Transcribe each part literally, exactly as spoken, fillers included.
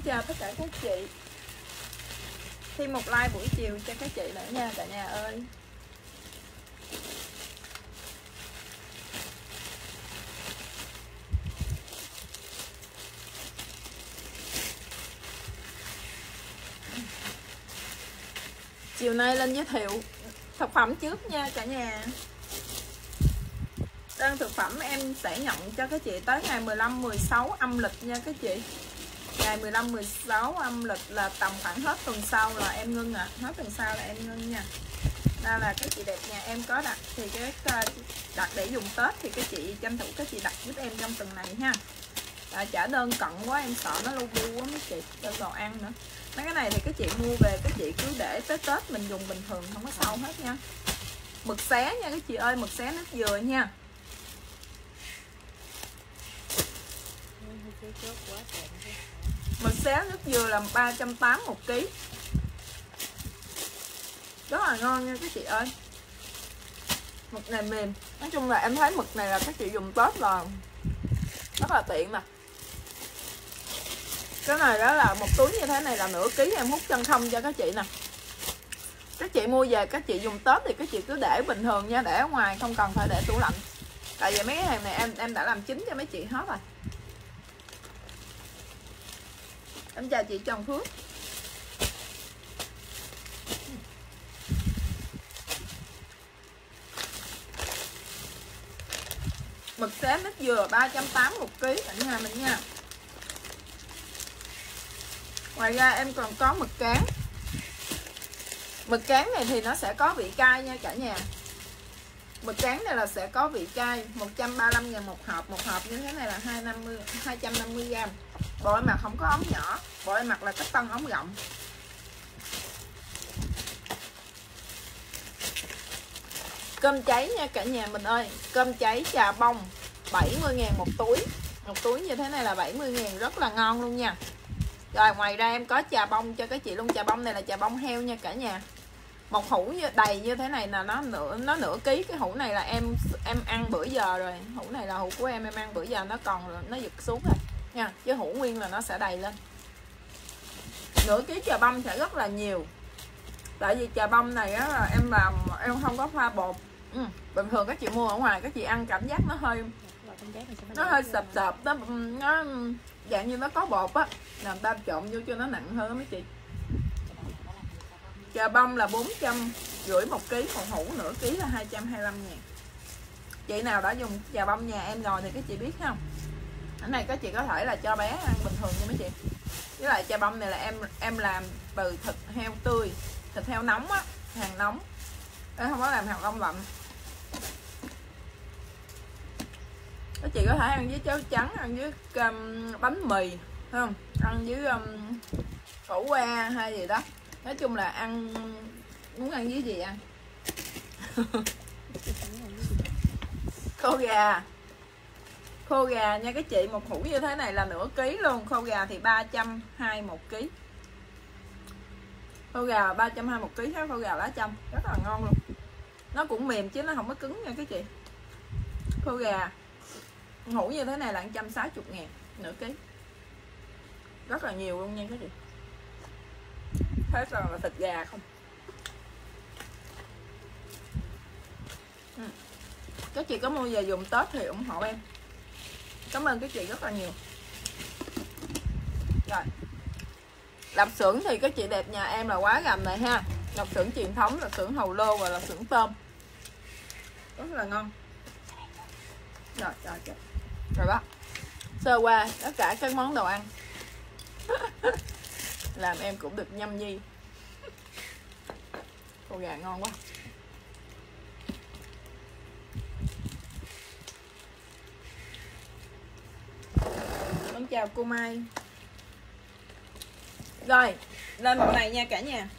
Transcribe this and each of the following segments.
chào tất cả các chị. Thêm một like buổi chiều cho các chị nữa nha cả nhà ơi. Chiều nay lên giới thiệu thực phẩm trước nha cả nhà. Đơn thực phẩm em sẽ nhận cho các chị tới ngày mười lăm mười sáu âm lịch nha các chị. Ngày mười lăm mười sáu âm lịch là tầm khoảng hết tuần sau là em ngưng ạ. À. Hết tuần sau là em ngưng nha. Đây là các chị đẹp nhà em có đặt thì cái đặt để dùng Tết thì các chị tranh thủ các chị đặt giúp em trong tuần này ha. À, trả đơn cận quá em sợ nó lu bu quá mấy chị, đơn đồ ăn nữa. Mấy cái này thì các chị mua về các chị cứ để tới Tết mình dùng bình thường không có sao hết nha. Mực xé nha các chị ơi, mực xé nước dừa nha. Mực xé nước dừa là ba trăm tám mươi một ký. Rất là ngon nha các chị ơi. Mực này mềm. Nói chung là em thấy mực này là các chị dùng Tết là rất là tiện nè. Cái này đó là một túi như thế này là nửa ký, em hút chân không cho các chị nè. Các chị mua về các chị dùng Tết thì các chị cứ để bình thường nha, để ở ngoài không cần phải để tủ lạnh. Tại vì mấy cái hàng này em em đã làm chín cho mấy chị hết rồi. Em chào chị Trần Phước. Mực xé nước dừa ba trăm tám mươi một ký cả nhà mình nha. Ngoài ra em còn có mực cán. Mực cán này thì nó sẽ có vị cay nha cả nhà. Mực cán này là sẽ có vị cay, một trăm ba mươi lăm ngàn một hộp. Một hộp như thế này là hai trăm năm mươi gram. Bộ mặt không có ống nhỏ, bộ mặt là cách tân ống rộng. Cơm cháy nha cả nhà mình ơi. Cơm cháy trà bông bảy mươi ngàn một túi. Một túi như thế này là bảy mươi ngàn, rất là ngon luôn nha. Rồi ngoài ra em có trà bông cho các chị luôn. Trà bông này là trà bông heo nha cả nhà. Một hũ như đầy như thế này là nó nửa nó nửa ký. Cái hũ này là em em ăn bữa giờ rồi. Hũ này là hũ của em em ăn bữa giờ nó còn nó giật xuống rồi nha. Chứ hũ nguyên là nó sẽ đầy lên. Nửa ký trà bông sẽ rất là nhiều. Tại vì trà bông này á là em làm em không có pha bột. Ừ. Bình thường các chị mua ở ngoài các chị ăn cảm giác nó hơi nó hơi sập sập nó, nó dạng như nó có bột á, làm ta trộn vô cho nó nặng hơn mấy chị. Trà bông là bốn trăm rưỡi một ký, còn hũ nửa ký là hai trăm hai mươi lăm ngàn. Chị nào đã dùng trà bông nhà em rồi thì các chị biết không? Cái này các chị có thể là cho bé ăn bình thường nha mấy chị. Với lại trà bông này là em em làm từ thịt heo tươi, thịt heo nóng á, hàng nóng. Em không có làm hàng đông lạnh. Các chị có thể ăn với cháo trắng, ăn với um, bánh mì, không? Ăn với um, khổ qua hay gì đó. Nói chung là ăn muốn ăn với gì ăn. Khô gà. Khô gà nha các chị, một hũ như thế này là nửa ký luôn. Khô gà thì ba trăm hai mươi một ký. Khô gà ba trăm hai mươi một ký, khô gà lá chanh rất là ngon luôn. Nó cũng mềm chứ nó không có cứng nha các chị. Khô gà hũ như thế này là một trăm sáu mươi ngàn nửa ký. Rất là nhiều luôn nha các chị. Thế là thịt gà không. Ừ. Các chị có mua về dùng Tết thì ủng hộ em. Cảm ơn các chị rất là nhiều. Rồi. Lạp xưởng thì các chị đẹp nhà em là quá gầm này ha. Lạp xưởng truyền thống là xưởng hàu lô và là xưởng tôm. Rất là ngon. Rồi, rồi, rồi. Rồi đó. Sơ qua tất cả các món đồ ăn. Làm em cũng được nhâm nhi. Khô gà ngon quá. Con chào cô Mai. Rồi, lên bộ này nha cả nhà.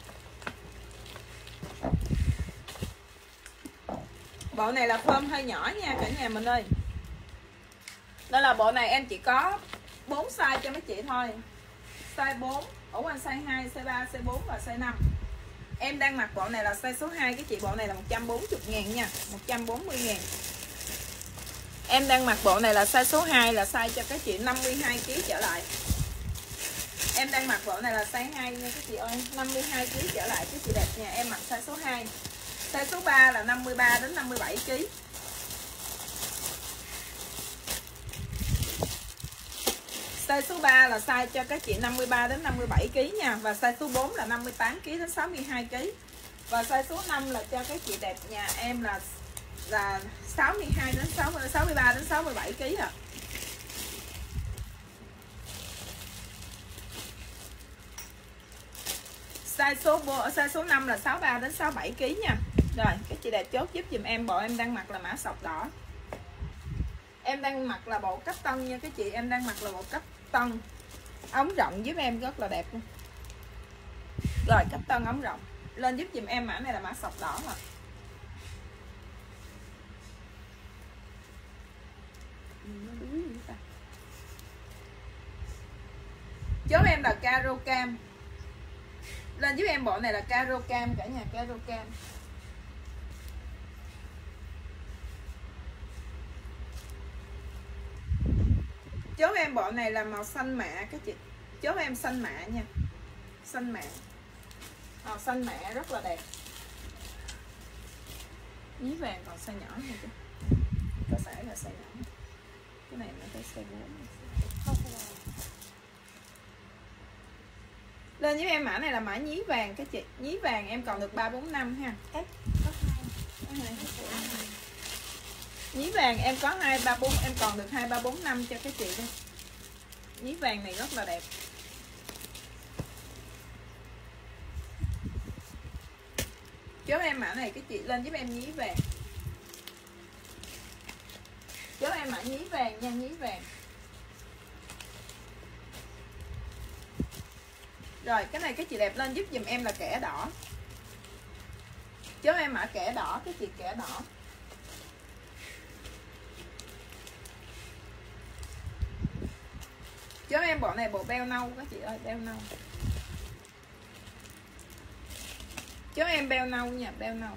Bộ này là phơm hơi nhỏ nha cả nhà mình ơi. Đây là bộ này em chỉ có bốn size cho mấy chị thôi. Size bốn, ổ quanh size hai, size ba, size bốn và size năm. Em đang mặc bộ này là size số hai các chị. Bộ này là một trăm bốn mươi ngàn nha, một trăm bốn mươi ngàn. Em đang mặc bộ này là size số hai, là size cho các chị năm mươi hai ký trở lại. Em đang mặc bộ này là size hai nha các chị ơi, năm mươi hai ki lô gam trở lại các chị đẹp nha. Em mặc size số hai. Size số ba là năm mươi ba đến năm mươi bảy ki lô gam. Size số ba là size cho các chị năm mươi ba đến năm mươi bảy ki lô gam nha. Và size số bốn là năm mươi tám ki lô gam đến sáu mươi hai ki lô gam. Và size số năm là cho các chị đẹp nhà em là là sáu mươi hai đến sáu mươi, sáu mươi ba đến sáu mươi bảy ki lô gam ạ. Size số size số năm là sáu mươi ba đến sáu mươi bảy ki lô gam nha. Rồi, các chị đẹp chốt giúp dùm em bộ em đang mặc là mã sọc đỏ. Em đang mặc là bộ cách tân nha các chị, em đang mặc là bộ cách tân. Ống rộng giúp em rất là đẹp luôn. Rồi, cách tân ống rộng. Lên giúp dùm em mã này là mã sọc đỏ rồi. Chốt em là caro cam. Lên giúp em bộ này là caro cam cả nhà, caro cam. Chốt em bộ này là màu xanh mạ các chị. Chốt em xanh mạ nha. Xanh mạ. Màu xanh mạ rất là đẹp. Nhí vàng còn size nhỏ nha chứ. Có phải là size nhỏ. Cái này nó tới size bốn. Lên với em mã này là mã nhí vàng các chị. Nhí vàng em còn được ba bốn năm ha. Nhí vàng em có hai ba bốn, em còn được hai ba bốn năm cho các chị đây. Nhí vàng này rất là đẹp. Chốt em mã này các chị lên giúp em nhí vàng. Chốt em mã nhí vàng nha, nhí vàng. Rồi cái này các chị đẹp lên giúp dùm em là kẻ đỏ. Chốt em mã kẻ đỏ các chị, kẻ đỏ. Chốt em bộ này bộ beo nâu các chị ơi, beo nâu. Chốt em beo nâu nha, beo nâu.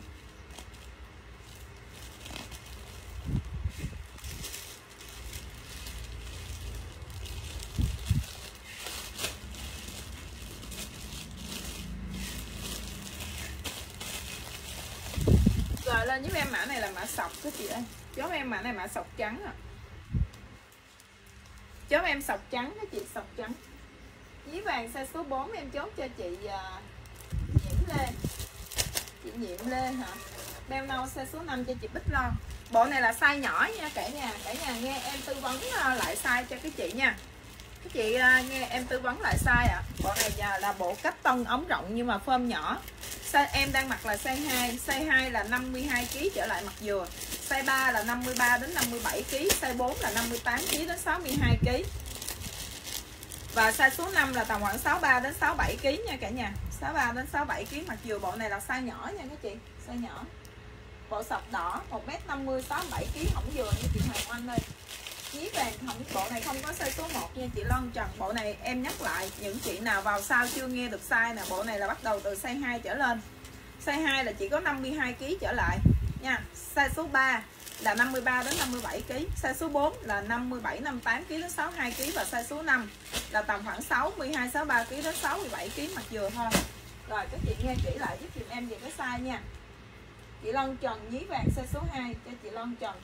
Rồi lên giúp em mã này là mã sọc các chị ơi. Chốt em mã này mã sọc trắng à. Chốt em sọc trắng các chị, sọc trắng. Nhí vàng size số bốn em chốt cho chị uh, Nhiễm Lê. Chị Nhiễm Lê hả? Beo nâu size số năm cho chị Bích Loan. Bộ này là size nhỏ nha cả nhà. Cả nhà nghe em tư vấn uh, lại size cho các chị nha. Các chị uh, nghe em tư vấn lại size ạ. À. Bộ này uh, là bộ cách tân ống rộng nhưng mà form nhỏ. Size em đang mặc là size hai. Size hai là năm mươi hai ki lô gam trở lại mặt dừa. Size ba là năm mươi ba đến năm mươi bảy ki lô gam. Size bốn là năm mươi tám ki lô gam đến sáu mươi hai ki lô gam. Và size số năm là tầm khoảng sáu mươi ba đến sáu mươi bảy ki lô gam nha cả nhà. sáu mươi ba đến sáu mươi bảy ki lô gam mặt dừa. Bộ này là size nhỏ nha các chị. Size nhỏ. Bộ sọc đỏ một mét năm mươi, sáu mươi bảy ki lô gam hỏng dừa như chị Hoàng Oanh ơi. Nhí vàng không, bộ này không có size số một nha chị Loan Trần. Bộ này em nhắc lại những chị nào vào sau chưa nghe được size nè, bộ này là bắt đầu từ size hai trở lên. Size hai là chỉ có năm mươi hai ki lô gam trở lại nha. Size số ba là năm mươi ba đến năm mươi bảy ki lô gam. Size số bốn là năm mươi bảy, năm mươi tám ki lô gam đến sáu mươi hai ki lô gam. Và size số năm là tầm khoảng sáu mươi hai, sáu mươi ba ki lô gam đến sáu mươi bảy ki lô gam mặt dừa thôi. Rồi các chị nghe kỹ lại giúp dùm em về cái size nha. Chị Loan Trần nhí vàng size số hai cho chị Loan Trần.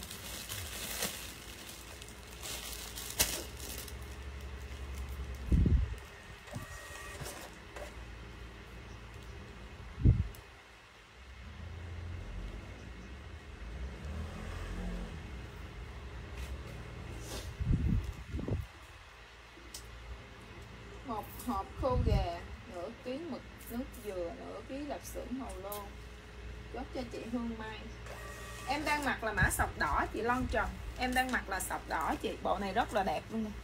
Một hộp khô gà, nửa ký mực nước dừa, nửa ký lạp xưởng hồ lô. Chốt cho chị Hương Mai. Em đang mặc là mã sọc đỏ chị Loan Trần. Em đang mặc là sọc đỏ chị. Bộ này rất là đẹp luôn nè.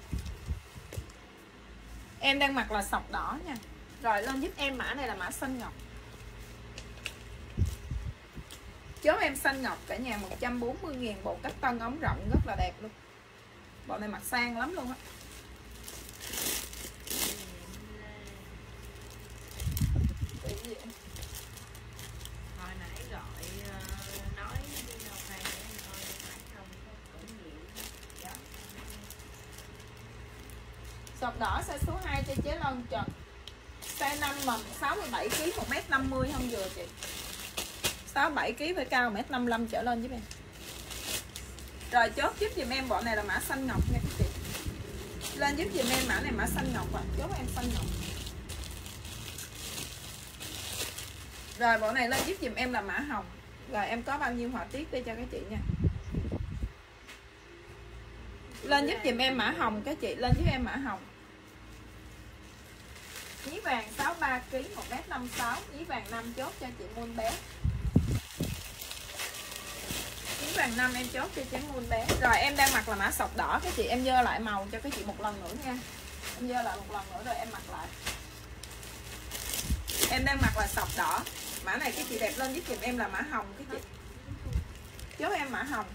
Em đang mặc là sọc đỏ nha. Rồi lên giúp em mã này là mã xanh ngọc. Chốt em xanh ngọc cả nhà một trăm bốn mươi ngàn. Bộ cách tân ống rộng rất là đẹp luôn. Bộ này mặc sang lắm luôn á. Hồi nãy gọi uh, nói đi đâu hay để thôi phải không có cũng nhiều. Sọc đỏ size số hai cho chế Lân Trần. Size năm mà sáu mươi bảy ki lô gam, một mét năm mươi không vừa chị. sáu mươi bảy ki lô gam phải cao một mét năm mươi lăm trở lên giúp em. Rồi chốt giúp dùm em bộ này là mã xanh ngọc nha các chị. Lên giúp dùm em mã này mã xanh ngọc rồi, chốt em xanh ngọc. Rồi bộ này lên giúp dùm em là mã hồng. Rồi em có bao nhiêu họa tiết đi cho các chị nha. Lên giúp dùm em mã hồng các chị, lên giúp em mã hồng. Nhí vàng sáu mươi ba ki lô gam, một mét năm mươi sáu, nhí vàng năm chốt cho chị Muôn bé. Nhí vàng năm em chốt cho chị Muôn bé. Rồi em đang mặc là mã sọc đỏ các chị, em dơ lại màu cho các chị một lần nữa nha. Em dơ lại một lần nữa rồi em mặc lại. Em đang mặc là sọc đỏ. Mã này các chị đẹp lên giúp dùm em là mã hồng các chị. Chốt em mã hồng.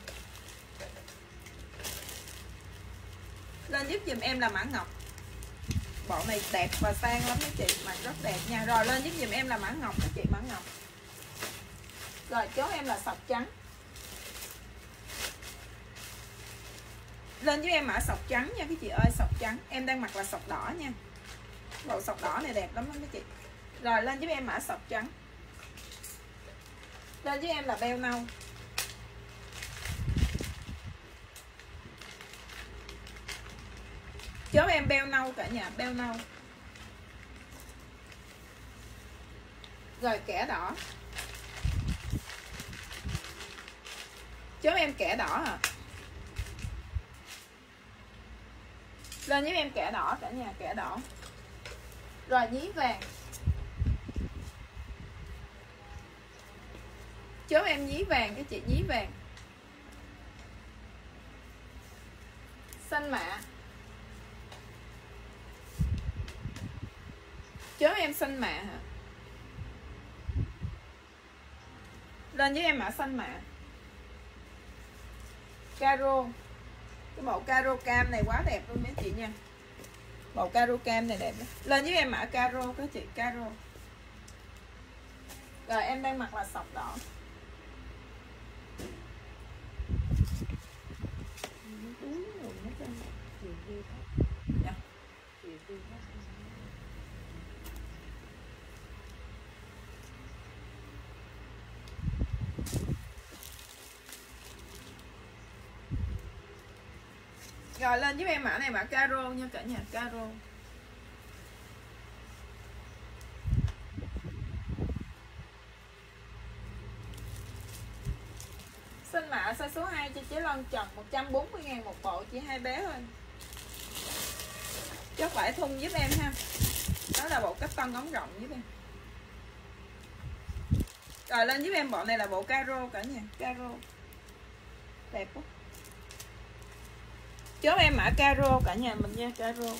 Lên giúp dùm em là mã ngọc. Bộ này đẹp và sang lắm các chị, mặc rất đẹp nha. Rồi lên giúp dùm em là mã ngọc các chị, mã ngọc. Rồi chốt em là sọc trắng. Lên giúp em mã sọc trắng nha các chị ơi, sọc trắng. Em đang mặc là sọc đỏ nha. Bộ sọc đỏ này đẹp lắm đó các chị. Rồi lên giúp em mã sọc trắng. Lên giúp em là beo nâu. Chốt em beo nâu cả nhà, beo nâu. Rồi kẻ đỏ. Chốt em kẻ đỏ hả? Lên giúp em kẻ đỏ cả nhà, kẻ đỏ. Rồi nhí vàng. Chốt em nhí vàng cái chị, nhí vàng. Xanh mạ. Chốt em xanh mạ hả? Lên với em mã xanh mạ. Caro. Cái bộ caro cam này quá đẹp luôn mấy chị nha. Bộ caro cam này đẹp đó. Lên với em mã caro các chị, caro. Rồi em đang mặc là sọc đỏ. Dạ. Rồi lên giúp em mã này mã caro nha cả nhà, caro. Xanh mạ size số hai cho chế Lân Trần, một trăm bốn mươi ngàn một bộ, chỉ hai bé thôi. Chốt vải thun giúp em ha. Đó là bộ cách tân ống rộng giúp em. Rồi lên giúp em bộ này là bộ caro cả nhà, caro. Đẹp quá. Chốt em mã caro cả nhà mình nha, caro.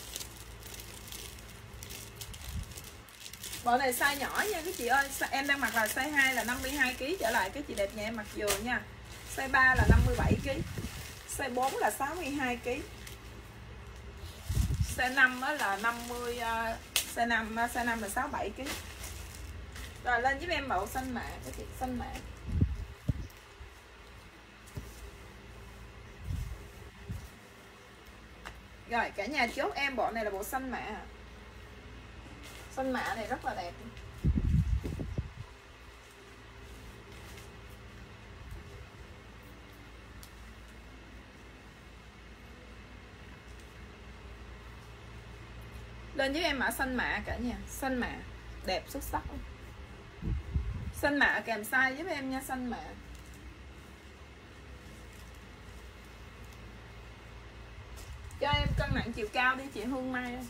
Bộ này size nhỏ nha các chị ơi. Em đang mặc là size hai là năm mươi hai ki lô gam trở lại các chị đẹp nhà em mặc vừa nha. Size ba là năm mươi bảy ki lô gam. Size bốn là sáu mươi hai ki lô gam. Size năm là năm mươi, size năm size năm là sáu mươi bảy ki lô gam. Rồi lên giúp em mẫu xanh mạ các chị, xanh mạ. Rồi cả nhà chốt em bộ này là bộ xanh mạ. Xanh mạ này rất là đẹp. Lên với em mã xanh mạ cả nhà, xanh mạ đẹp xuất sắc luôn. Xanh mạ kèm size giúp em nha, xanh mạ. Cho em cân nặng chiều cao đi chị Hương Mai ơi.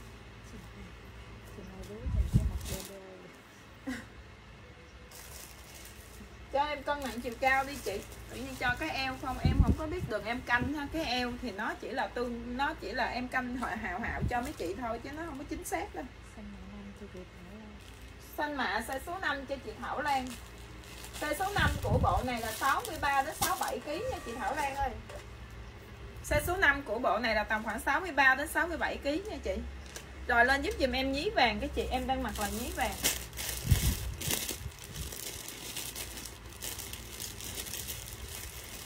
Cho em cân nặng chiều cao đi chị. Tự nhiên cho cái eo không, em không có biết đường em canh ha. Cái eo thì nó chỉ là tương, nó chỉ là em canh hạo hạo cho mấy chị thôi chứ nó không có chính xác đâu. Xanh mạ size số năm cho chị Thảo Lan. Size số năm của bộ này là sáu mươi ba đến sáu mươi bảy ki lô gam nha chị Thảo Lan ơi. Size số năm của bộ này là tầm khoảng sáu mươi ba đến sáu mươi bảy ki lô gam nha chị. Rồi lên giúp dùm em nhí vàng cái chị, em đang mặc là nhí vàng.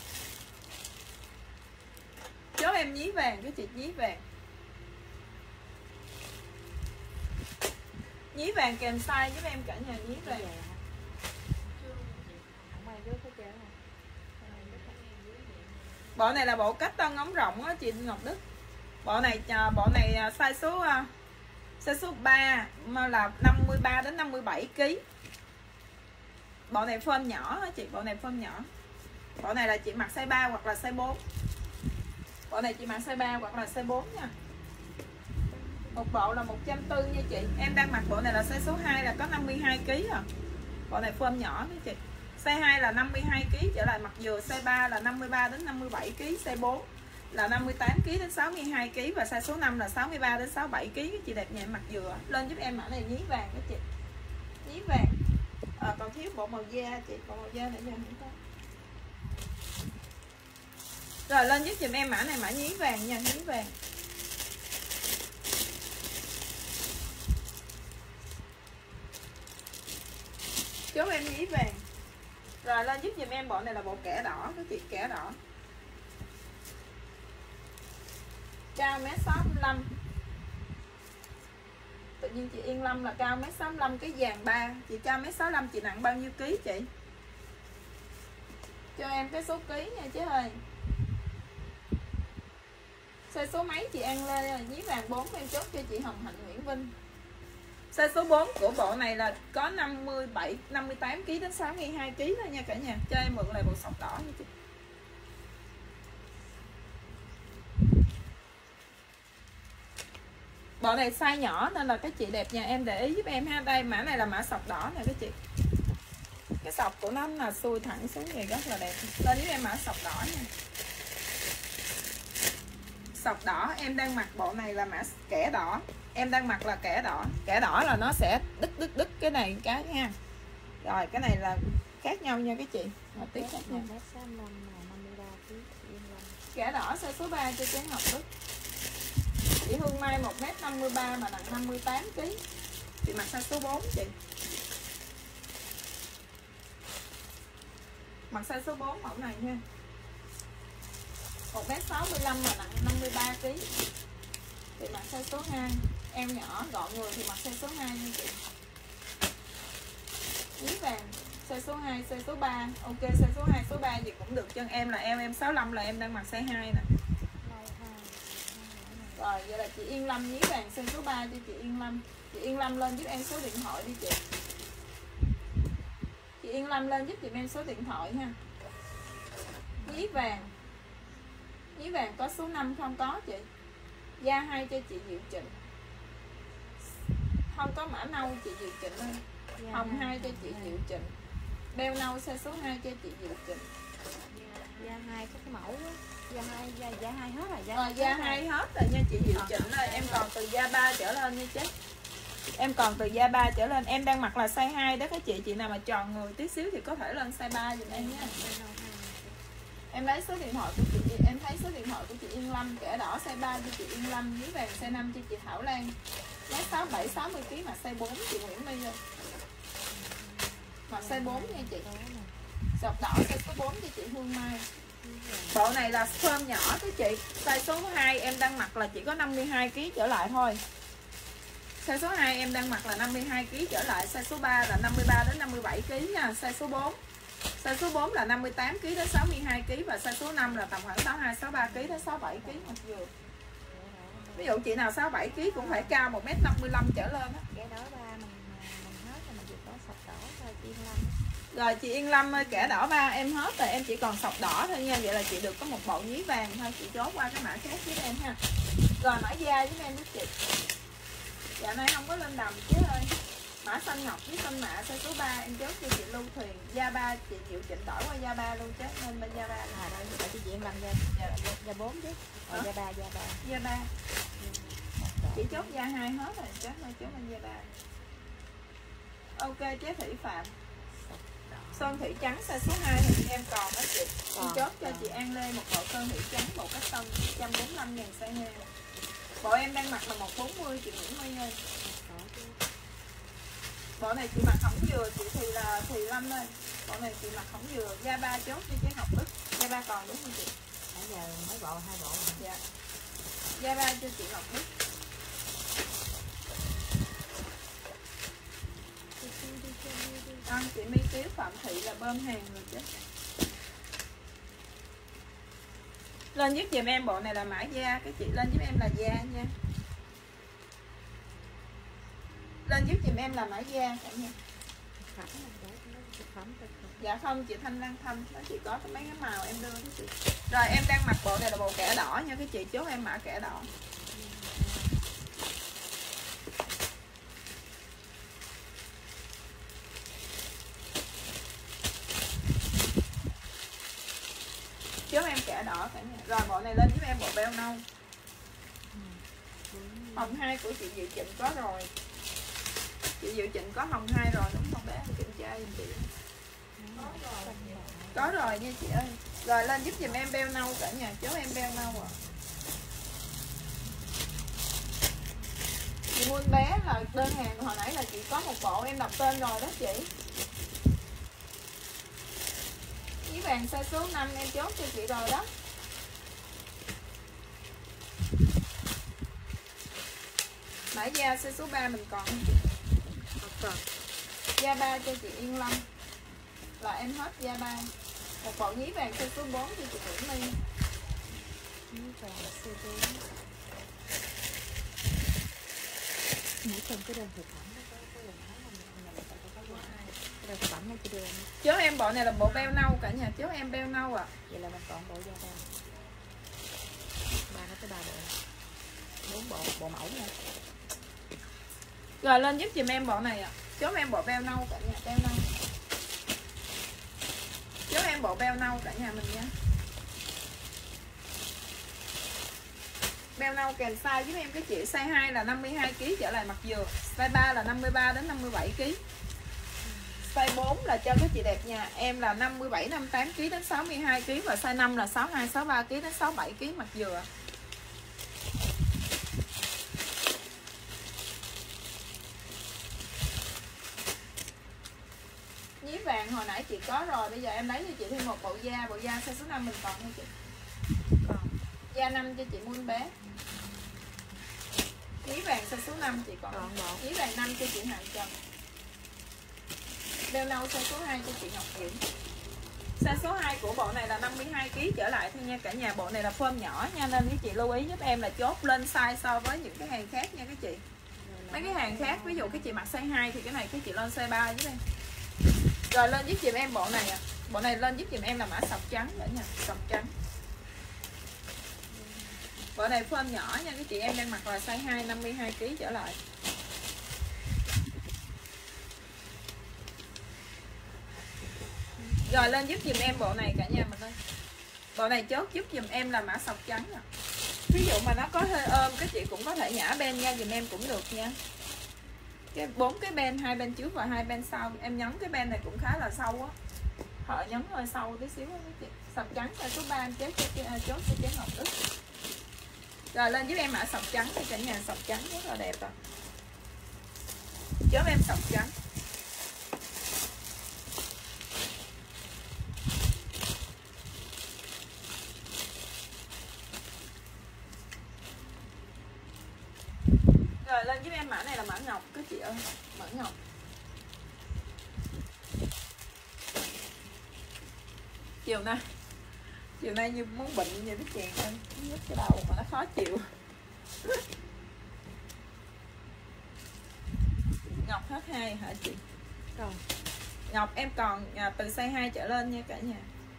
Chốt em nhí vàng cái chị, nhí vàng. Nhí vàng kèm size giúp em cả nhà nhí vàng. Bộ này là bộ cách tân ống rộng á chị Ngọc Đức. Bộ này bộ này size số size số ba mà là năm mươi ba đến năm mươi bảy ki lô gam. Bộ này form nhỏ á chị, bộ này form nhỏ. Bộ này là chị mặc size ba hoặc là size bốn. Bộ này chị mặc size ba hoặc là size bốn nha. Một bộ là một trăm bốn mươi nha chị. Em đang mặc bộ này là size số hai là có năm mươi hai ki lô gam à. Bộ này form nhỏ nha chị. Size hai là năm mươi hai ki lô gam trở lại mặt dừa, size ba là năm mươi ba đến năm mươi bảy ki lô gam, size bốn là năm mươi tám ki lô gam đến sáu mươi hai ki lô gam và size số năm là sáu mươi ba đến sáu mươi bảy ki lô gam. Chị đẹp nhẹ mặt dừa. Lên giúp em mã này nhí vàng đó chị. Nhí vàng. À, còn thiếu bộ màu da chị, bộ màu da nãy giờ không có. Rồi lên giúp giùm em mã này mã nhí vàng nha, nhí vàng. Chốt em nhí vàng. Rồi lên giúp giùm em bộ này là bộ kẻ đỏ các chị, kẻ đỏ. Cao mét sáu mươi lăm. Tự nhiên chị Yên Lâm là cao mét sáu mươi lăm cái vàng ba. Chị cao mét sáu mươi lăm chị nặng bao nhiêu ký chị? Cho em cái số ký nha chứ ơi. Size số mấy chị An Lê nhí vàng bốn em chốt cho chị Hồng Hạnh Nguyễn Vinh. Size số bốn của bộ này là có năm mươi bảy, năm mươi tám ki lô gam đến sáu mươi hai ki lô gam thôi nha cả nhà. Cho em mượn lại bộ sọc đỏ nha chị. Bộ này size nhỏ nên là các chị đẹp nhà em để ý giúp em ha. Đây mã này là mã sọc đỏ nè các chị. Cái sọc của nó là xuôi thẳng xuống vậy rất là đẹp. Lên giúp em mã sọc đỏ nha. Sọc đỏ em đang mặc bộ này là mã kẻ đỏ. Em đang mặc là kẻ đỏ. Kẻ đỏ là nó sẽ đứt đứt đứt cái này cái ha. Rồi cái này là khác nhau nha các chị. Một tí khác nhau. Kẻ đỏ size số ba cho Tráng Ngọc Đức. Chị Hương Mai một mét năm mươi ba mà nặng năm mươi tám ki lô gam. Chị mặc size số bốn chị. Mặc size số bốn mẫu này nha. một mét sáu mươi lăm mà nặng năm mươi ba ki lô gam. Chị mặc size số hai. Em nhỏ gọn người thì mặc size số hai nha chị. Nhí vàng size số hai, size số ba. Ok size số hai, số ba gì cũng được. Chân em là eo em sáu mươi lăm là em đang mặc size hai nè. Rồi vậy là chị Yên Lâm nhí vàng size số ba cho chị Yên Lâm. Chị Yên Lâm lên giúp em số điện thoại đi chị. Chị Yên Lâm lên giúp giùm em số điện thoại ha. Nhí vàng. Nhí vàng có số năm không có chị. Da hai cho chị Diệu Trịnh. Không có mã nâu chị Diệu Trịnh ơi. Hồng hai cho chị Diệu Trịnh. Beo nâu size số hai cho chị Diệu Trịnh. Da hai có cái mẫu đó. Da hai da, da hai hết rồi, da, ờ, da hai hết rồi nha chị Diệu Trịnh ơi. Em còn từ da ba trở lên nha chứ. Em còn từ da ba trở lên. Em đang mặc là size hai đó các chị. Chị nào mà tròn người tí xíu thì có thể lên size ba giùm em nha. Em lấy số điện thoại của chị, em thấy số điện thoại của chị Yên Lâm, kẻ đỏ size ba cho chị Yên Lâm, nhí vàng size năm cho chị Thảo Lan. Mét sáu bảy sáu mươi ki lô gam mà size bốn chị Nguyễn My ơi. Mặc size bốn nha chị. Sọc đỏ size số bốn cho chị Hương Mai. Bộ này là form nhỏ các chị. Size số hai em đang mặc là chỉ có năm mươi hai ki lô gam trở lại thôi. Size số hai em đang mặc là năm mươi hai ki lô gam trở lại. Size số ba là năm mươi ba đến năm mươi bảy ki lô gam nha. Size số bốn. Size số bốn là năm mươi tám ki lô gam đến sáu mươi hai ki lô gam và size số năm là tầm khoảng sáu mươi hai, sáu mươi ba ki lô gam đến sáu mươi bảy ki lô gam mặc dù. Ví dụ chị nào sáu mươi bảy ki lô gam cũng phải cao một mét năm mươi lăm trở lên á. Cái đó ba mình mình hết rồi mình chỉ có sọc đỏ thôi chị Yên Lâm. Rồi chị Yên Lâm ơi, kẻ đỏ ba em hết rồi, em chỉ còn sọc đỏ thôi nha. Vậy là chị được có một bộ nhí vàng thôi, chị chốt qua cái mã khác với em ha. Rồi mã da với em đó chị. Dạo này không có lên đầm chứ ơi. Mã xanh ngọc với xanh mạ size số ba em chốt cho chị Lưu Thuyền. Da ba chị Diệu Trịnh đổi qua da ba luôn chứ nên bên da ba. À đây là chị Yên Lâm da da bốn chứ. Rồi da ba da ba. Da ba. Chị chốt da hai hết rồi, chốt thôi chốt bên da ba. Ok chế Thủy Phạm. Sơn thủy trắng size số hai thì em còn đó chị. Em chốt cho chị An Lê một bộ sơn thủy trắng, bộ cách tân một trăm bốn mươi lăm ngàn size hai. Bộ em đang mặc là một trăm bốn mươi chị Nguyễn My ơi. Bộ này chị mặc hỏng dừa chị thì là thì Lâm ơi. Bộ này chị mặc hỏng dừa, da ba chốt cho chị Ngọc Đức. Da ba còn đúng không chị? Nãy giờ mấy bộ hai bộ. Dạ. Da ba cho chị Ngọc Đức. Con chị Mi Tiếu Phạm Thị là bơm hàng rồi chứ. Lên giúp giùm em bộ này là mã da, cái chị lên giúp em là da nha. Lên giúp giùm em là mã da cả nhà. Dạ không, chị Thanh Lan Thanh, nó chỉ có cái mấy cái màu em đưa đó chị. Rồi em đang mặc bộ này là bộ kẻ đỏ nha các chị, chốt em mã kẻ đỏ. Chốt em kẻ đỏ cả nhà. Rồi bộ này lên giúp em bộ beo nâu. Hồng hai của chị Diệu Trịnh có rồi. Chị Diệu Trịnh có hồng hai rồi đúng không bé? Em kiểm tra giùm chị. Có rồi nha chị ơi. Rồi lên giúp giùm em beo nâu cả nhà, chốt em beo nâu à. Chị Muôn bé là đơn hàng hồi nãy là chị có một bộ em đọc tên rồi đó chị. Với vàng size số năm em chốt cho chị rồi đó. Mã da size số ba mình còn không chị? Còn. Da ba cho chị Yên Lâm. Là em hết da ba. Một bộ nhí vàng size số bốn cho chị Nguyễn My. Nhí vàng size bốn. Nhí trong cái đơn thực phẩm đó có cái quần áo mà thực phẩm cái đường. Chốt em bộ này là bộ beo nâu cả nhà, chốt em beo nâu à. Vậy là mình còn bộ da ba. Ba nó tới ba bộ. Bốn bộ, bộ mẫu nha. Rồi lên giúp giùm em bộ này ạ. À. Chốt em bộ beo nâu cả nhà, beo nâu. Chốt em bộ beo nâu cả nhà mình nha. Beo nâu kèm size giúp em cái chị, size hai là năm mươi hai ki lô gam trở lại mặt dừa, size ba là năm mươi ba đến năm mươi bảy ki lô gam. Size bốn là cho các chị đẹp nha. Em là năm mươi bảy, năm mươi tám ki lô gam đến sáu mươi hai ki lô gam và size năm là sáu mươi hai, sáu mươi ba ki lô gam đến sáu mươi bảy ki lô gam mặt dừa. Nhí vàng hồi nãy chị có rồi, bây giờ em lấy cho chị thêm một bộ da, bộ da size số năm mình còn nha chị. Còn. Da năm cho chị Muôn bé. Nhí vàng size số năm chị còn. Còn bộ. Nhí vàng năm cho chị Hạnh Trần. Beo nâu size số hai cho chị Ngọc Diễm. Size số hai của bộ này là năm mươi hai ki lô gam trở lại thôi nha cả nhà. Bộ này là form nhỏ nha, nên các chị lưu ý giúp em là chốt lên size so với những cái hàng khác nha các chị. Mấy cái hàng khác ví dụ cái chị mặc size hai thì cái này cái chị lên size ba giúp em. Rồi lên giúp giùm em bộ này ạ. À. Bộ này lên giúp giùm em là mã sọc trắng nữa nha, sọc trắng. Bộ này form nhỏ nha các chị, em đang mặc là size hai, năm mươi hai ki lô gam trở lại. Rồi lên giúp giùm em bộ này cả nhà mình ơi. Bộ này chốt giúp giùm em là mã sọc trắng nè. Ví dụ mà nó có hơi ôm các chị cũng có thể nhả ben nha giùm em cũng được nha. Cái bốn cái ben, hai bên trước và hai bên sau. Em nhấn cái ben này cũng khá là sâu á. Họ nhấn hơi sâu tí xíu á các chị. Sọc trắng là số ba em chốt cho chốt cho chế Ngọc Đức. Rồi lên giúp em mã sọc trắng thì cả nhà, sọc trắng rất là đẹp rồi. Chốt em sọc trắng. Rồi lên giúp em mã này là mã ngọc các chị ơi, mã ngọc. Chiều nay chiều nay như muốn bệnh vậy đó chị ơi, nhức cái đầu mà nó khó chịu. Ngọc hết hai hả chị? Còn ngọc em còn từ size hai trở lên nha cả nhà.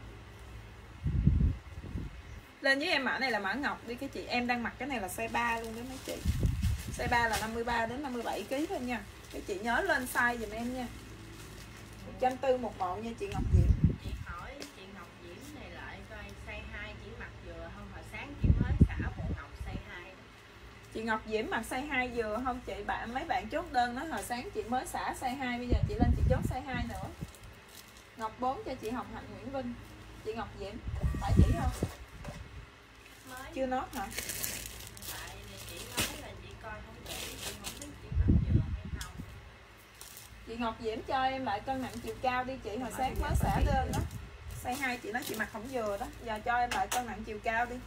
Lên với em mã này là mã ngọc đi các chị, em đang mặc cái này là size ba luôn đó mấy chị. Size ba là năm mươi ba đến năm mươi bảy ki lô gam thôi nha. Các chị nhớ lên size giùm em nha. một trăm tư mươi một bộ nha chị Ngọc Diễm. Chị hỏi chị Ngọc Diễm này lại coi size hai chỉ mặc vừa không, hồi sáng chị mới xả bộ ngọc size hai. Chị Ngọc Diễm mặc size hai vừa không chị? Bạn mấy bạn chốt đơn đó hồi sáng chị mới xả size hai, bây giờ chị lên chị chốt size hai nữa. Ngọc bốn cho chị Hồng Hạnh Nguyễn Vinh. Chị Ngọc Diễm phải chỉ không? Mới. Chưa nốt hả? Tại chị nói là chị coi không để, chị không biết chị mặc vừa hay không. Chị Ngọc Diễm cho em lại cân nặng chiều cao đi chị, hồi sáng mới xả đơn đó. Size hai chị nói chị mặc không vừa đó, giờ cho em lại cân nặng chiều cao đi.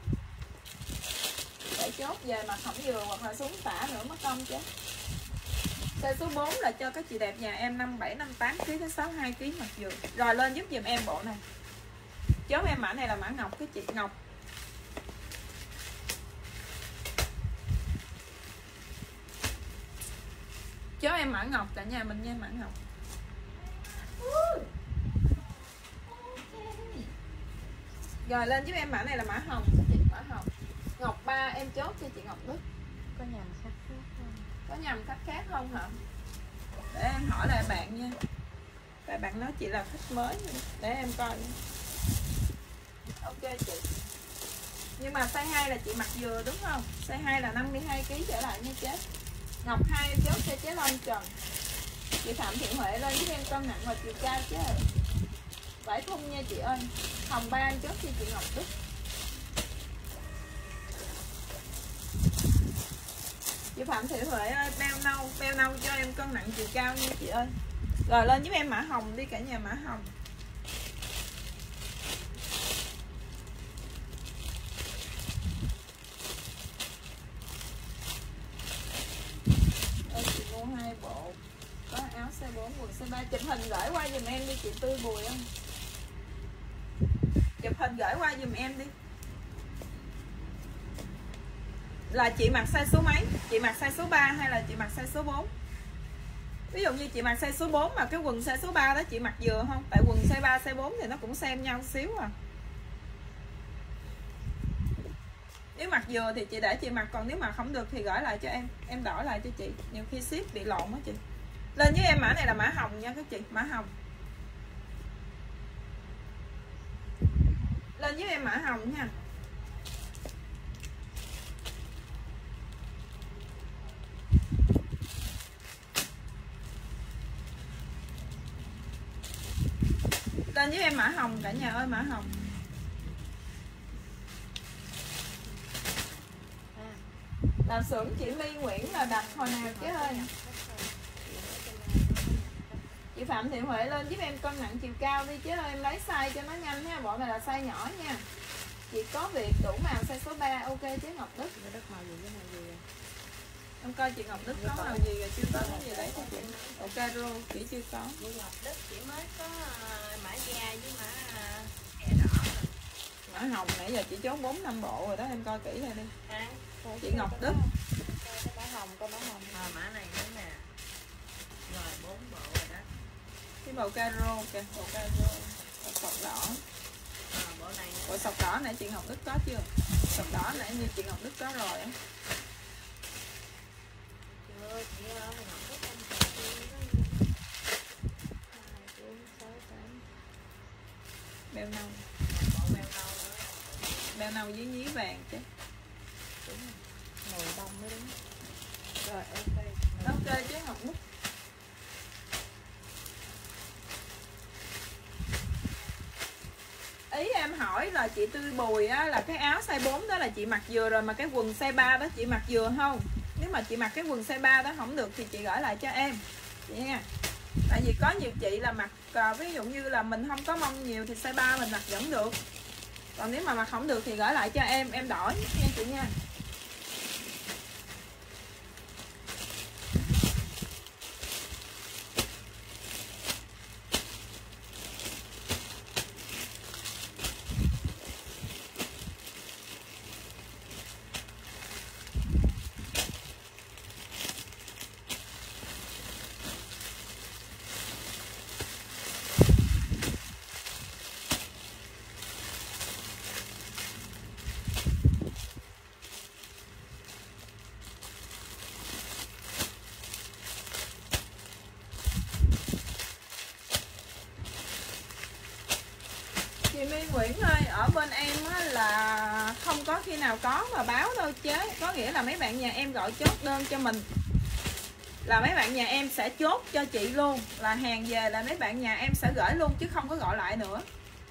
Để chốt về mặc không vừa hoặc là xuống xả nữa mất công chứ. Size số bốn là cho các chị đẹp nhà em năm bảy, năm tám ký đến sáu mươi hai ký mặt dừa. Rồi lên giúp giùm em bộ này. Chốt em mã này là mã ngọc các chị, ngọc. Chốt em mã ngọc cả nhà mình nha, mã ngọc. Rồi lên giúp em mã này là mã hồng các chị, mã hồng. Ngọc ba em chốt cho chị Ngọc Đức. Có nhầm khách khác không? Có nhầm khách khác không hả? Để em hỏi lại bạn nha. Tại bạn nói chị là khách mới. Để em coi. Ok chị. Nhưng mà size hai là chị mặc vừa đúng không? Size hai là năm mươi hai ký trở lại nha chế. Ngọc hai em chốt cho chế Long Trần. Chị Phạm Thị Huệ lên giúp em cân nặng và chiều cao chứ. Vải thun nha chị ơi. Hồng ba em chốt cho chị Ngọc Đức. Chị Phạm Thị Huệ ơi, beo nâu, beo nâu cho em cân nặng chiều cao nha chị ơi. Rồi lên giúp em mã hồng đi cả nhà, mã hồng. Ê, chị mua hai bộ. Có áo size bốn, quần size ba. Chụp hình gửi qua giùm em đi chị Tươi Bùi không? Chụp hình gửi qua giùm em đi. Là chị mặc size số mấy? Chị mặc size số ba hay là chị mặc size số bốn? Ví dụ như chị mặc size số bốn mà cái quần size số ba đó chị mặc vừa không? Tại quần size ba, size bốn thì nó cũng xem nhau xíu à. Nếu mặc vừa thì chị để chị mặc, còn nếu mà không được thì gửi lại cho em. Em đổi lại cho chị. Nhiều khi ship bị lộn á chị. Lên với em mã này là mã hồng nha các chị, mã hồng. Lên với em mã hồng nha. Lên với em mã hồng cả nhà ơi, mã hồng. Là xưởng chị My Nguyễn là đặt hồi nào chứ ơi. Chị Phạm Thị Huệ lên giúp em cân nặng chiều cao đi chứ ơi, em lấy size cho nó nhanh nha. Bộ này là size nhỏ nha. Chị có việc đủ màu size số ba. Ok chứ Ngọc Đức. Đất màu gì với màu gì vậy? Em coi chị Ngọc Đức có màu gì rồi chưa có cái gì đấy cho chị. Ok rô chị chưa có. Chị Ngọc Đức chỉ mới có uh, mã da với mã uh, kẻ đỏ. Mã hồng nãy giờ chị chốt bốn năm bộ rồi đó, em coi kỹ lại đi. À, chị Ngọc Đức. Cái mã hồng, có mã hồng. À, mã này nữa nè. Rồi bốn bộ rồi đó. Cái màu caro kìa, màu caro. Sọc đỏ. À, bộ này nữa. Bộ sọc đỏ nãy chị Ngọc Đức có chưa? Sọc đỏ nãy như chị Ngọc Đức có rồi á. Chưa, chị ơi, Ngọc Đức không còn beo nâu. Bộ beo nâu nữa. Beo nâu với nhí vàng chứ. Đúng rồi. Màu bông mới đúng. Rồi ok. Ok chứ Ngọc Đức. Ý em hỏi là chị Tươi Bùi á, là cái áo size bốn đó là chị mặc vừa rồi, mà cái quần size ba đó chị mặc vừa không? Nếu mà chị mặc cái quần size ba đó không được thì chị gửi lại cho em chị nha. Tại vì có nhiều chị là mặc à, ví dụ như là mình không có mông nhiều thì size ba mình mặc vẫn được. Còn nếu mà mặc không được thì gửi lại cho em, em đổi nha chị nha. Chị My Nguyễn ơi, ở bên em á, là không có khi nào có mà báo đâu chế. Có nghĩa là mấy bạn nhà em gọi chốt đơn cho mình, là mấy bạn nhà em sẽ chốt cho chị luôn. Là hàng về là mấy bạn nhà em sẽ gửi luôn chứ không có gọi lại nữa.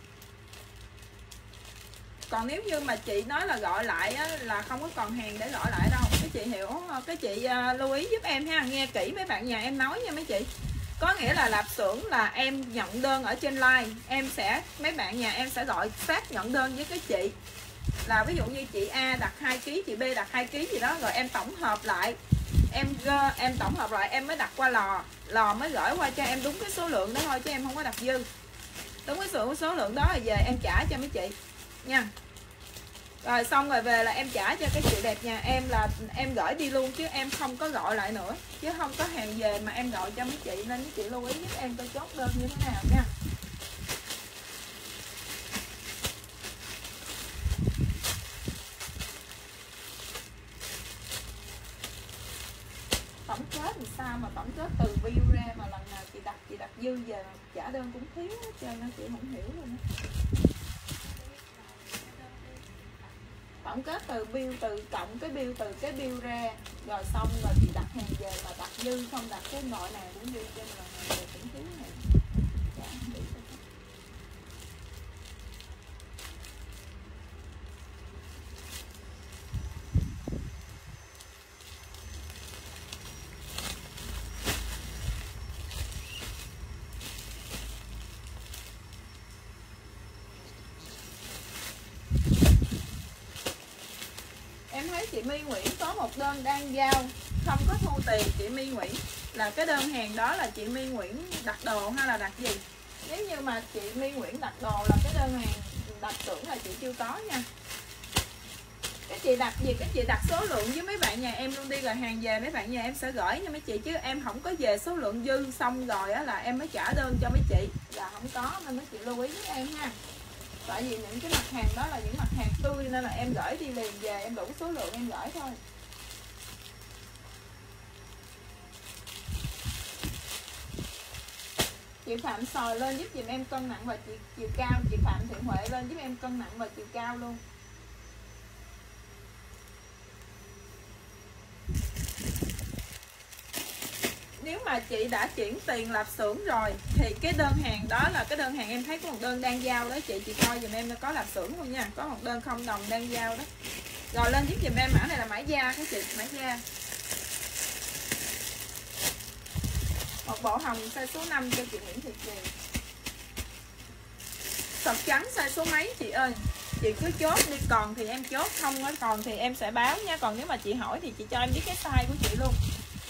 Còn nếu như mà chị nói là gọi lại á, là không có còn hàng để gọi lại đâu. Cái chị hiểu, cái chị uh, lưu ý giúp em ha, nghe kỹ mấy bạn nhà em nói nha mấy chị. Có nghĩa là lạp xưởng là em nhận đơn ở trên live, em sẽ mấy bạn nhà em sẽ gọi xác nhận đơn với cái chị. Là ví dụ như chị A đặt hai ký, chị B đặt hai ký gì đó, rồi em tổng hợp lại em em tổng hợp lại em mới đặt qua lò, lò mới gửi qua cho em đúng cái số lượng đó thôi, chứ em không có đặt dư. Đúng cái số số lượng đó là về em trả cho mấy chị nha. Rồi xong rồi về là em trả cho cái chị đẹp nhà em, là em gửi đi luôn chứ em không có gọi lại nữa, chứ không có hàng về mà em gọi cho mấy chị, nên mấy chị lưu ý giúp em tôi chốt đơn như thế nào nha. Tổng kết thì sao mà tổng kết từ view ra mà lần nào chị đặt chị đặt dư về trả đơn cũng thiếu hết trơn, nên chị không hiểu luôn. Tổng kết từ bill, từ cộng cái bill, từ cái bill ra rồi xong rồi chị đặt hàng về mà đặt dư, không đặt cái nội nào cũng dư, cho nên là hàng về cũng thiếu hàng. Dạ, không biết sao. Em thấy chị My Nguyễn có một đơn đang giao không có thu tiền chị My Nguyễn, là cái đơn hàng đó là chị My Nguyễn đặt đồ hay là đặt gì? Nếu như mà chị My Nguyễn đặt đồ là cái đơn hàng đặt tưởng là chị chưa có nha. Cái chị đặt gì, cái chị đặt số lượng với mấy bạn nhà em luôn đi, rồi hàng về mấy bạn nhà em sẽ gửi nha mấy chị, chứ em không có về số lượng dư xong rồi á là em mới trả đơn cho mấy chị, là không có, nên mấy chị lưu ý với em ha. Tại vì những cái mặt hàng đó là những mặt hàng tươi nên là em gửi đi liền về, em đủ số lượng em gửi thôi. Chị Phạm Sòi lên giúp giùm em cân nặng và chiều, chiều cao. Chị Phạm Thị Huệ lên giúp em cân nặng và chiều cao luôn. Nếu mà chị đã chuyển tiền lạp xưởng rồi thì cái đơn hàng đó là cái đơn hàng em thấy có một đơn đang giao đó chị, chị coi giùm em nó có lạp xưởng không nha, có một đơn không đồng đang giao đó. Rồi lên giúp giùm em mã này là mã da các chị, mã da. Một bộ hồng size số năm cho chị Nguyễn Thị Kiều. Sọc trắng size số mấy chị ơi? Chị cứ chốt đi, còn thì em chốt, không á còn thì em sẽ báo nha. Còn nếu mà chị hỏi thì chị cho em biết cái size của chị luôn.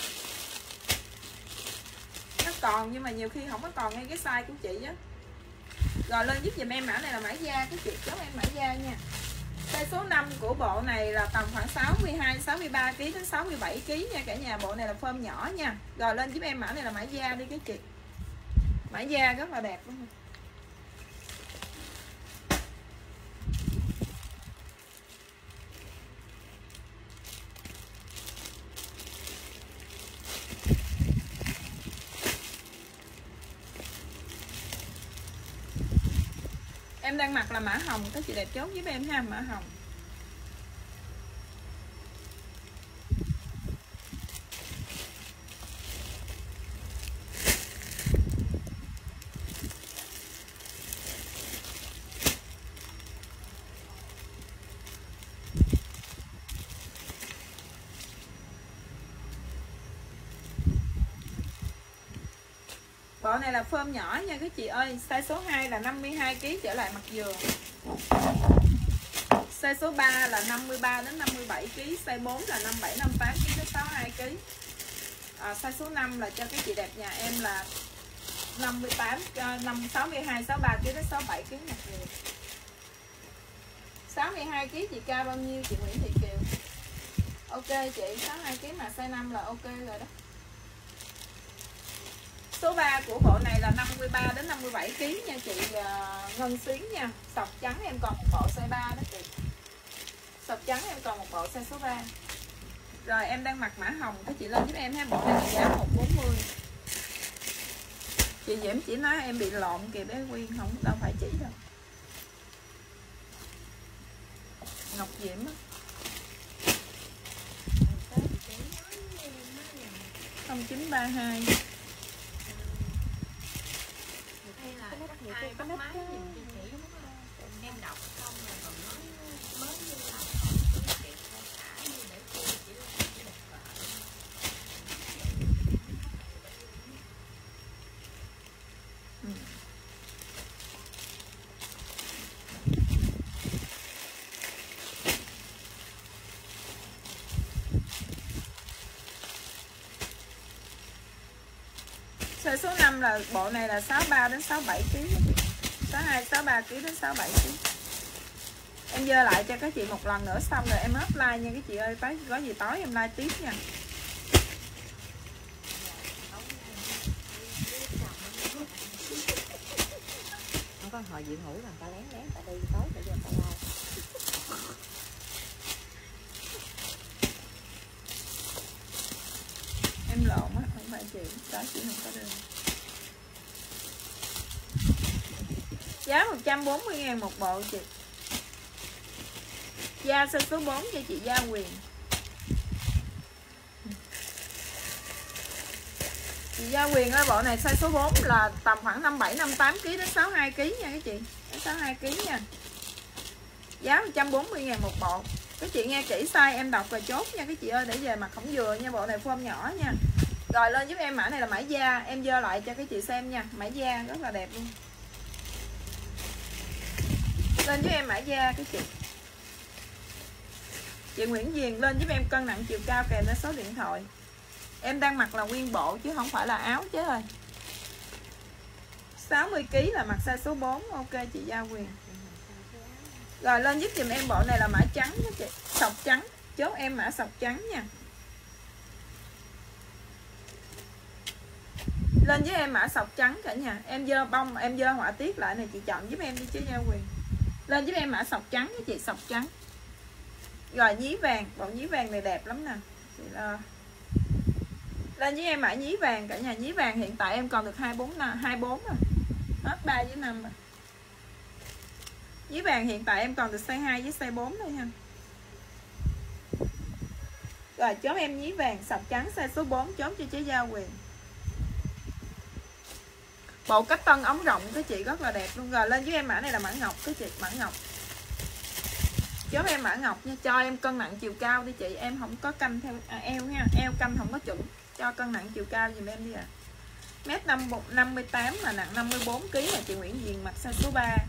Nó còn nhưng mà nhiều khi không có còn ngay cái size của chị á. Rồi lên giúp giùm em mã này là mã da, cái chị chốt em mã da nha. Size số năm của bộ này là tầm khoảng sáu mươi hai, sáu mươi ba ki lô gam đến sáu mươi bảy ki lô gam nha cả nhà. Bộ này là phơm nhỏ nha. Rồi lên giúp em mã này là mã da đi cái chị. Mã da rất là đẹp luôn. Em đang mặc là mã hồng, các chị đẹp chốt giúp em ha, mã hồng. Bộ này là phơm nhỏ nha các chị ơi. Size số hai là năm mươi hai ki lô gam trở lại mặt dừa. Size số ba là năm mươi ba đến năm mươi bảy ki lô gam. Size bốn là năm mươi bảy, năm mươi tám ki lô gam đến sáu mươi hai ki lô gam. à, Size số năm là cho các chị đẹp nhà em là năm mươi tám, năm, sáu mươi hai, sáu mươi ba ki lô gam đến sáu mươi bảy ki lô gam mặt dừa. sáu mươi hai ki lô gam chị cao bao nhiêu chị Nguyễn Thị Kiều? Ok chị, sáu mươi hai ki lô gam mà size năm là ok rồi đó. Số ba của bộ này là năm mươi ba đến năm mươi bảy ki lô gam nha chị uh, Ngân Xuyến nha. Sọc trắng em còn một bộ size ba đó chị. Sọc trắng em còn một bộ size số ba. Rồi em đang mặc mã hồng, các chị lên giúp em ha. Bộ này là giá một trăm bốn mươi. Chị Diễm chỉ nói em bị lộn kìa bé Quyên, không đâu phải chỉ đâu. Ngọc Diễm á. không chín ba hai. Hay là ai bắt máy giùm chị chỉ em đọc xong rồi còn nói mới như là chuyện theo xã như để cô chỉ là chỉ đẹp vợ. Ừ. em là bộ này là sáu mươi ba đến sáu mươi bảy ký, sáu mươi hai, sáu mươi ba ký đến sáu mươi bảy ký. Em dơ lại cho các chị một lần nữa xong rồi em up like nha các chị ơi, tới có gì tối em like tiếp nha. Không có hồi Diệu ngủ làm ta lén lén ta đi tối ta vô ta like. Em lộn á, không phải chị, đó chị không có đường. Giá một trăm bốn mươi ngàn một bộ chị. Da size số bốn cho chị Gia Quyền. Chị Gia Quyền ơi, bộ này size số bốn là tầm khoảng năm mươi bảy, năm mươi tám ký đến sáu mươi hai ký nha các chị. Đến sáu mươi hai ký nha. Giá một trăm bốn mươi ngàn một bộ. Các chị nghe kỹ size em đọc và chốt nha các chị ơi, để về mặt không vừa nha, bộ này form nhỏ nha. Rồi lên giúp em mã này là mã da, em dơ lại cho các chị xem nha, mã da rất là đẹp luôn. Lên giúp em mã da các chị. Chị Nguyễn Diền lên giúp em cân nặng chiều cao kèm theo số điện thoại. Em đang mặc là nguyên bộ chứ không phải là áo chứ ơi. sáu mươi ký là mặc size số bốn. Ok chị Gia Quyền. Rồi lên giúp dùm em bộ này là mã trắng đó chị, sọc trắng. Chốt em mã sọc trắng nha. Lên với em mã sọc trắng cả nhà. Em dơ bông, em dơ họa tiết lại này chị chọn giúp em đi chứ Gia Quyền. Lên giúp em mã sọc trắng đó chị, sọc trắng. Rồi nhí vàng, bộ nhí vàng này đẹp lắm nè chị. Là... lên với em mã nhí vàng cả nhà. Nhí vàng hiện tại em còn được hai mươi bốn, hai mươi bốn rồi, hết ba với năm rồi. Nhí vàng hiện tại em còn được size hai với size bốn thôi nha. Rồi chốt em nhí vàng sọc trắng size số bốn, chốt cho chế Gia Quyền. Bộ cách tân ống rộng các chị rất là đẹp luôn. Rồi lên với em mã này là mã ngọc các chị, mã ngọc. Chốt em mã ngọc nha, cho em cân nặng chiều cao đi chị, em không có canh theo à, eo nha, eo canh không có chuẩn, cho cân nặng chiều cao dùm em đi à. Mét năm mươi tám mà nặng năm mươi bốn ký là chị Nguyễn Diền, mặc size số ba.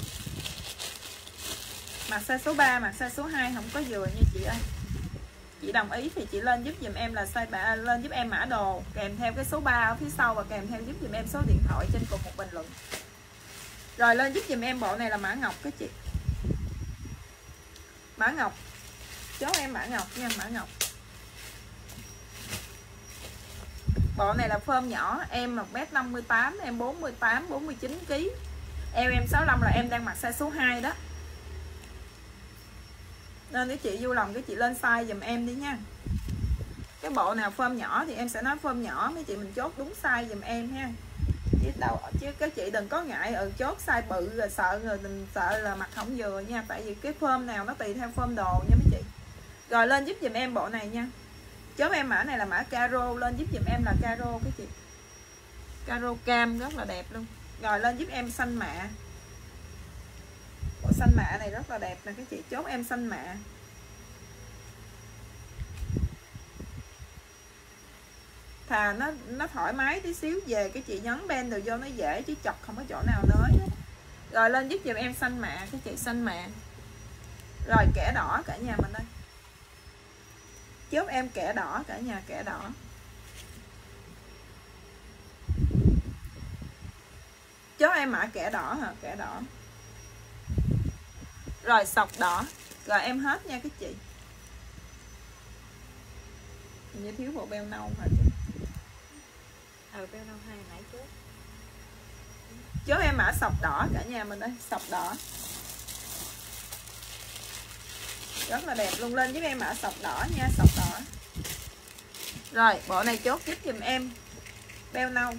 Mặc size số ba, mặc size số hai không có vừa nha chị ơi. Chị đồng ý thì chị lên giúp dùm em là size ba, lên giúp em mã đồ kèm theo cái số ba ở phía sau và kèm theo giúp dùm em số điện thoại trên cùng một bình luận. Rồi lên giúp dùm em bộ này là mã ngọc các chị. Mã ngọc. Chốt em mã ngọc nha, mã ngọc. Bộ này là form nhỏ, em một mét năm mươi tám, em bốn mươi tám, bốn mươi chín ký. Eo em sáu mươi lăm là em đang mặc size số hai đó. Nên cái chị vui lòng cái chị lên size dùm em đi nha. Cái bộ nào form nhỏ thì em sẽ nói form nhỏ, mấy chị mình chốt đúng size dùm em ha. Chứ đâu chứ các chị đừng có ngại ừ chốt size bự rồi sợ rồi mình sợ là mặt không vừa nha, tại vì cái form nào nó tùy theo form đồ nha mấy chị. Rồi lên giúp dùm em bộ này nha. Chốt em mã này là mã caro, lên giúp dùm em là caro các chị. Caro cam rất là đẹp luôn. Rồi lên giúp em xanh mạ. Bộ xanh mạ này rất là đẹp nè các chị, chốt em xanh mạ. Thà nó nó thoải mái tí xíu, về cái chị nhấn ben rồi vô nó dễ chứ chọc không có chỗ nào nới hết. Rồi lên giúp dùm em xanh mạ các chị, xanh mạ. Rồi kẻ đỏ cả nhà mình ơi. Chốt em kẻ đỏ cả nhà, kẻ đỏ. Chốt em mã kẻ đỏ hả, kẻ đỏ. Rồi sọc đỏ. Rồi em hết nha các chị. Như thiếu bộ beo nâu hả chị? Ừ, beo nâu hai nãy trước. Chốt em mã sọc đỏ cả nhà mình ơi, sọc đỏ. Rất là đẹp luôn, lên với em mã sọc đỏ nha, sọc đỏ. Rồi bộ này chốt giúp giùm em beo nâu.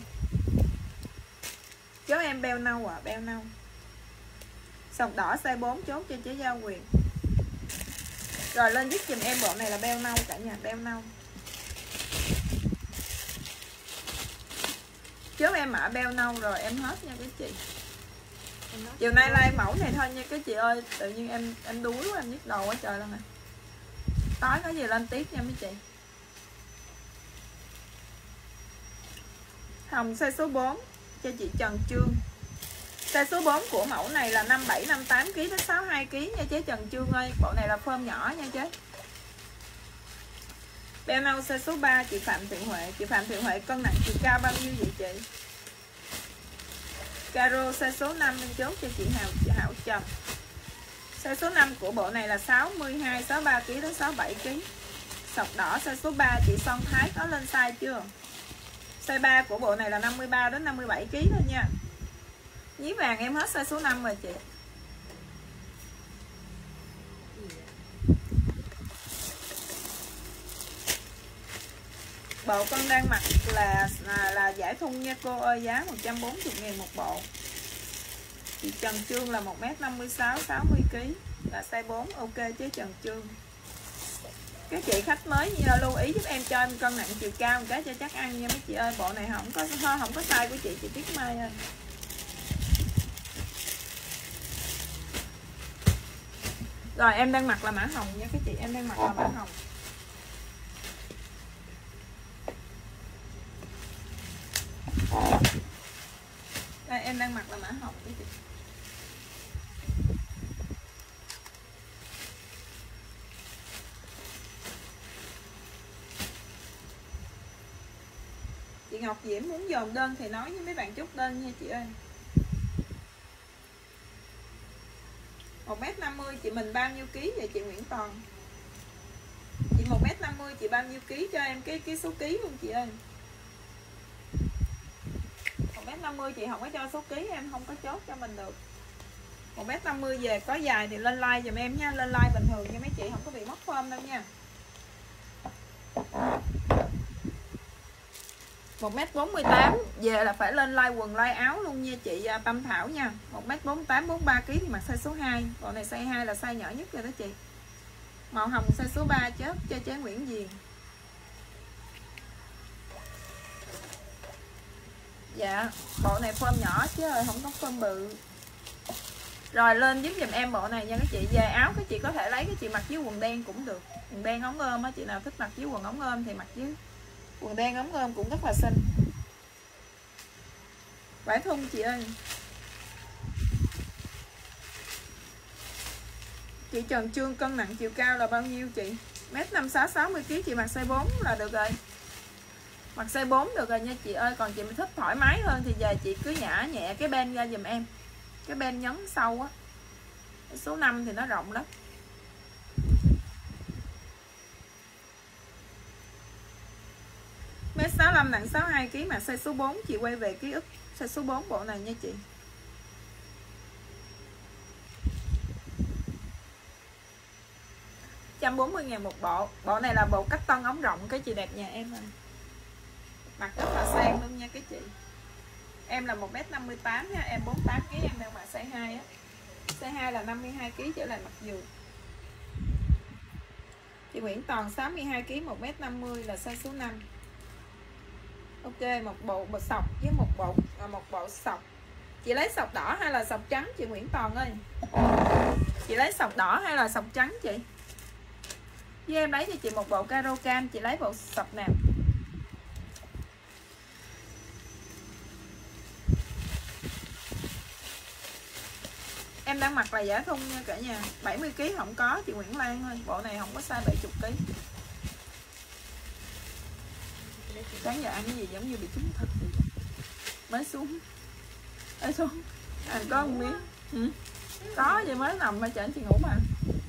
Chốt em beo nâu à, beo nâu. Sọc đỏ size bốn, chốt cho chế Gia Quyền. Rồi lên giúp giùm em bộ này là beo nâu cả nhà, beo nâu. Chốt em mã beo nâu rồi em hết nha các chị. Chiều nay like mẫu này thôi nha các chị ơi, tự nhiên em em đuối quá, em nhức đầu quá trời luôn nè. Tối có gì lên tiếp nha mấy chị. Hồng size số bốn cho chị Trần Trương. Size số bốn của mẫu này là năm mươi bảy, năm mươi tám ký đến sáu mươi hai ký nha chế Trần Trương ơi. Bộ này là form nhỏ nha chế. Beo nâu size số ba chị Phạm Thị Huệ. Chị Phạm Thị Huệ cân nặng chiều cao bao nhiêu vậy chị? Caro size số năm em chốt cho chị Hảo, chị Hảo Trần. Size số năm của bộ này là sáu mươi hai, sáu mươi ba ki lô gam đến sáu mươi bảy ki lô gam. Sọc đỏ size số ba chị Son Thái có lên size chưa? Size ba của bộ này là năm mươi ba đến năm mươi bảy ki lô gam thôi nha. Nhí vàng em hết size số năm rồi chị. Bộ con đang mặc là là, là giải thun nha cô ơi, giá một trăm bốn mươi ngàn một bộ. Chị Trần Trương là một mét năm mươi sáu, sáu mươi ki lô gam, là size bốn, ok chứ Trần Trương. Các chị khách mới lưu ý giúp em cho em cân nặng chiều cao một cái cho chắc ăn nha mấy chị ơi. Bộ này không có không có size của chị, chị Tuyết Mai ơi. Rồi em đang mặc là mã hồng nha các chị, em đang mặc là mã hồng. Đây em đang mặc là mã hồng các chị. Chị Ngọc Diễm muốn dồn đơn thì nói với mấy bạn chốt đơn nha chị ơi. Một mét năm mươi chị mình bao nhiêu ký vậy chị Nguyễn Toàn? Chị một mét năm mươi chị bao nhiêu ký cho em cái cái số ký luôn chị ơi. Một mét năm mươi chị không có cho số ký em không có chốt cho mình được. Một mét năm mươi về có dài thì lên like giùm em nha, lên like bình thường nha mấy chị, không có bị mất form đâu nha. Một mét bốn mươi tám về là phải lên like quần like áo luôn nha chị Tâm Thảo nha. Một mét bốn mươi tám, bốn mươi ba ki lô gam thì mặc size số hai. Bộ này size hai là size nhỏ nhất rồi đó chị. Màu hồng size số ba chớp cho chế Nguyễn Diền. Dạ, bộ này form nhỏ chứ rồi không có form bự. Rồi lên giúp giùm em bộ này nha các chị. Về áo các chị có thể lấy, các chị mặc với quần đen cũng được. Quần đen ống ôm á, chị nào thích mặc với quần ống ôm thì mặc với quần đen ống ôm cũng rất là xinh. Vải thun chị ơi. Chị Trần Trương cân nặng chiều cao là bao nhiêu chị? Mét năm sáu, sáu mươi ki lô gam chị mặc size bốn là được rồi. Mặc size bốn được rồi nha chị ơi. Còn chị thích thoải mái hơn thì về chị cứ nhả nhẹ cái bên ra giùm em. Cái bên nhấn sâu á. Số năm thì nó rộng lắm. Mét sáu mươi lăm nặng sáu mươi hai ki lô gam mà size số bốn chị quay về ký ức size số bốn bộ này nha chị. một trăm bốn mươi ngàn một bộ. Bộ này là bộ cách tân ống rộng cái chị đẹp nhà em rồi. Mặc rất là sang luôn nha các chị. Em là một mét năm mươi tám nha, em bốn mươi tám ki lô gam, em đang mặc size hai á. Size hai là năm mươi hai ki lô gam trở lại mặc giường. Chị Nguyễn Toàn sáu mươi hai ki lô gam, một mét năm mươi là size số năm. Ok, một bộ bột sọc với một bộ à, một bộ sọc. Chị lấy sọc đỏ hay là sọc trắng chị Nguyễn Toàn ơi? Chị lấy sọc đỏ hay là sọc trắng chị? Với em lấy cho chị một bộ caro cam, chị lấy bộ sọc nào? Em đang mặc là giả thun nha cả nhà. bảy mươi ki lô gam không có chị Nguyễn Lan ơi. Bộ này không có size bảy mươi ki lô gam. Sáng giờ ăn cái gì giống như bị trúng thịt vậy. Mới xuống. Mới xuống. Ăn có một miếng. Ừ. Có vậy mới nằm mà chở chị ngủ mà.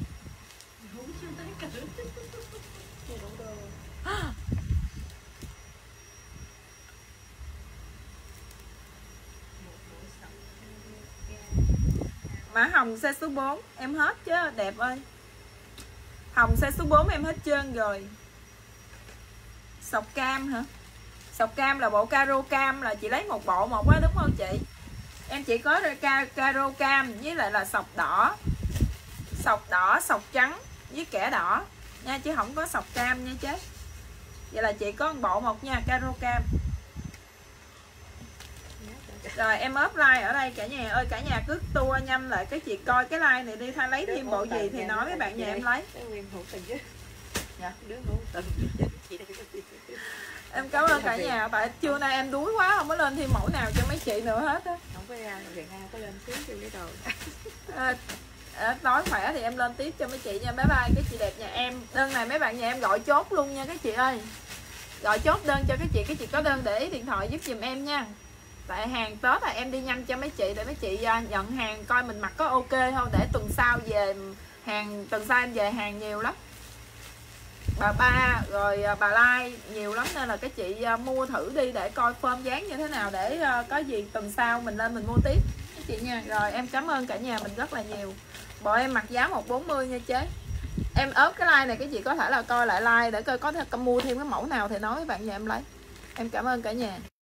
Mã hồng size số bốn em hết chứ đẹp ơi. Hồng size số bốn em hết trơn rồi. Sọc cam hả? Sọc cam là bộ caro cam là chị lấy một bộ một á đúng không chị? Em chỉ có caro cam với lại là sọc đỏ. Sọc đỏ, sọc trắng với kẻ đỏ nha, chứ không có sọc cam nha chứ. Vậy là chị có một bộ một nha, caro cam. Rồi em ốp like ở đây cả nhà ơi, cả nhà cứ tua nhanh lại cái chị coi cái like này đi, thay lấy thêm bộ gì thì nói với bạn nhà em lấy. Em cảm ơn cả nhà, tại trưa nay em đuối quá không có lên thêm mẫu nào cho mấy chị nữa hết á. Không có ra Việt Nam có lên xíu cho cái đồ. À, tối khỏe thì em lên tiếp cho mấy chị nha. Bye bye các chị đẹp nhà em. Đơn này mấy bạn nhà em gọi chốt luôn nha các chị ơi. Gọi chốt đơn cho các chị, các chị có đơn để ý điện thoại giúp giùm em nha. Tại hàng Tết là em đi nhanh cho mấy chị, để mấy chị nhận hàng coi mình mặc có ok không, để tuần sau về hàng, tuần sau em về hàng nhiều lắm. Bà Ba rồi bà Lai nhiều lắm, nên là các chị mua thử đi để coi form dáng như thế nào, để có gì tuần sau mình lên mình mua tiếp các chị nha. Rồi em cảm ơn cả nhà mình rất là nhiều. Bộ em mặc giá một trăm bốn mươi nha chế. Em ốp cái like này các chị có thể là coi lại like để coi có thể mua thêm cái mẫu nào thì nói với bạn nhà em lấy. Em cảm ơn cả nhà.